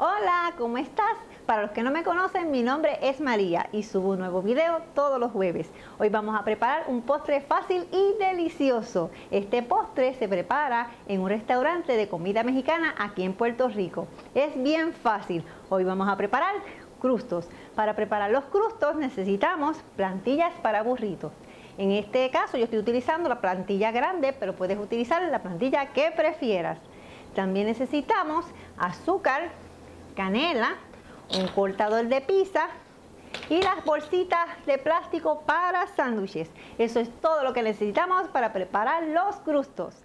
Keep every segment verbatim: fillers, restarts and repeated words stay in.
Hola, ¿cómo estás? Para los que no me conocen, mi nombre es María y subo un nuevo video todos los jueves. Hoy vamos a preparar un postre fácil y delicioso. Este postre se prepara en un restaurante de comida mexicana aquí en Puerto Rico. Es bien fácil. Hoy vamos a preparar crustos. Para preparar los crustos necesitamos plantillas para burritos. En este caso yo estoy utilizando la plantilla grande, pero puedes utilizar la plantilla que prefieras. También necesitamos azúcar, canela, un cortador de pizza y las bolsitas de plástico para sándwiches. Eso es todo lo que necesitamos para preparar los crustos.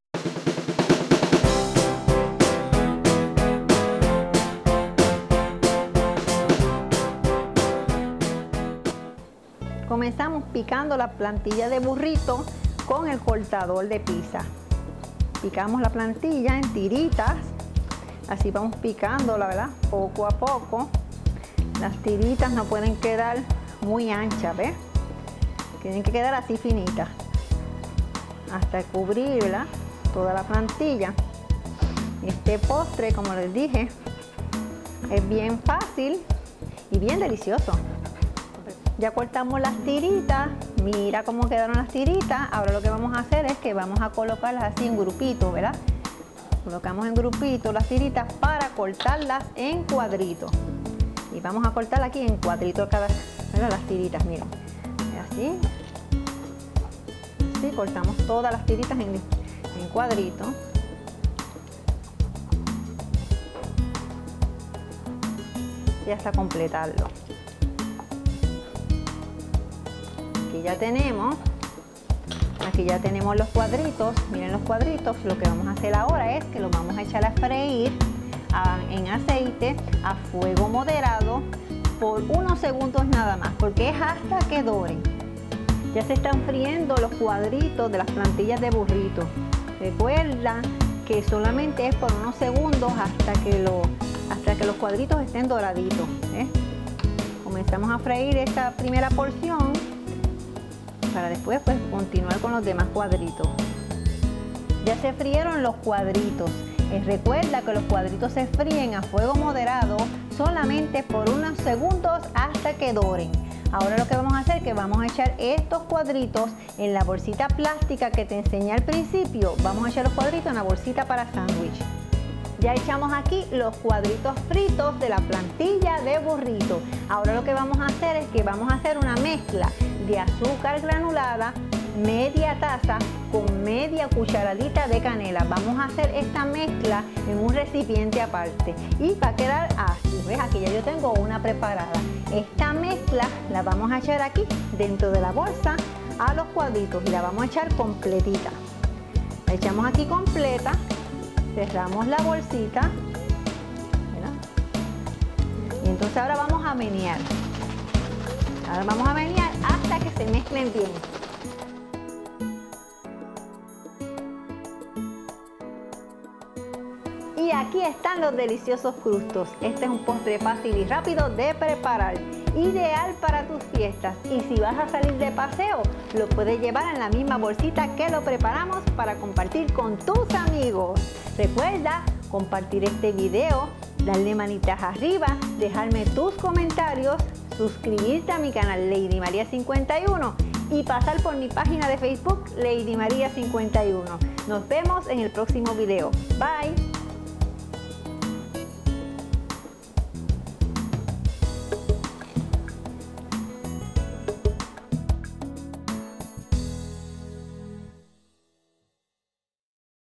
Comenzamos picando la plantilla de burrito con el cortador de pizza. Picamos la plantilla en tiritas. Así vamos picando, la verdad, poco a poco. Las tiritas no pueden quedar muy anchas, ¿ves? Tienen que quedar así finitas. Hasta cubrirla, toda la plantilla. Este postre, como les dije, es bien fácil y bien delicioso. Ya cortamos las tiritas. Mira cómo quedaron las tiritas. Ahora lo que vamos a hacer es que vamos a colocarlas así en grupitos, ¿verdad? Colocamos en grupitos las tiritas para cortarlas en cuadritos. Y vamos a cortar aquí en cuadritos cada, ¿verdad? Las tiritas, miren. Así. Así cortamos todas las tiritas en, en cuadritos. Y hasta completarlo. Aquí ya tenemos. Aquí ya tenemos los cuadritos. Miren los cuadritos. Lo que vamos a hacer ahora es que los vamos a echar a freír a, en aceite a fuego moderado por unos segundos nada más, porque es hasta que doren. Ya se están friendo los cuadritos de las plantillas de burrito. Recuerda que solamente es por unos segundos hasta que, lo, hasta que los cuadritos estén doraditos, ¿eh? Comenzamos a freír esta primera porción para después pues continuar con los demás cuadritos. Ya se frieron los cuadritos. Eh, recuerda que los cuadritos se fríen a fuego moderado solamente por unos segundos hasta que doren. Ahora lo que vamos a hacer es que vamos a echar estos cuadritos en la bolsita plástica que te enseñé al principio. Vamos a echar los cuadritos en la bolsita para sándwich. Ya echamos aquí los cuadritos fritos de la plantilla de burrito. Ahora lo que vamos a hacer es que vamos a hacer una mezcla de azúcar granulada, media taza con media cucharadita de canela. Vamos a hacer esta mezcla en un recipiente aparte y va a quedar así. ¿Ves? Aquí ya yo tengo una preparada. Esta mezcla la vamos a echar aquí dentro de la bolsa a los cuadritos y la vamos a echar completita. La echamos aquí completa. Cerramos la bolsita, ¿verdad? Y entonces ahora vamos a menear. Ahora vamos a menear hasta que se mezclen bien. Y aquí están los deliciosos crustos. Este es un postre fácil y rápido de preparar, ideal para tus fiestas. Y si vas a salir de paseo, lo puedes llevar en la misma bolsita que lo preparamos para compartir con tus amigos. Recuerda compartir este video, darle manitas arriba, dejarme tus comentarios, suscribirte a mi canal Lady María cincuenta y uno y pasar por mi página de Facebook Lady María cincuenta y uno. Nos vemos en el próximo video. Bye.